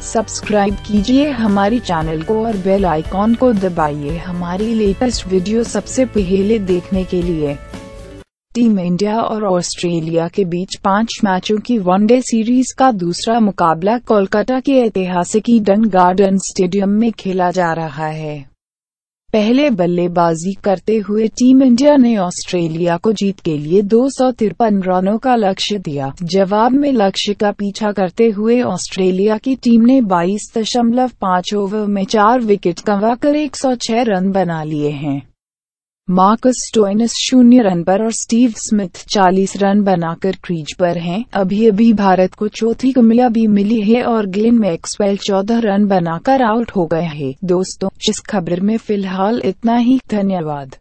Subscribe कीजिए हमारी channel को और बेल आइकॉन को दबाइए हमारी लेटेस्ट वीडियो सबसे पहले देखने के लिए। टीम इंडिया और ऑस्ट्रेलिया के बीच 5 मैचों की वनडे सीरीज का दूसरा मुकाबला कोलकाता के ऐतिहासिक ईडन गार्डन स्टेडियम में खेला जा रहा है। पहले बल्लेबाजी करते हुए टीम इंडिया ने ऑस्ट्रेलिया को जीत के लिए 253 रनों का लक्ष्य दिया। जवाब में लक्ष्य का पीछा करते हुए ऑस्ट्रेलिया की टीम ने 22.5 ओवर में 4 विकेट गंवाकर 106 रन बना लिए हैं। मार्कस स्टोइनिस 0 रन पर और स्टीव स्मिथ 40 रन बनाकर क्रीज पर हैं। अभी भारत को चौथी कामयाबी मिली है और ग्लेन मैक्सवेल 14 रन बनाकर आउट हो गए हैं। दोस्तों, इस खबर में फिलहाल इतना ही। धन्यवाद।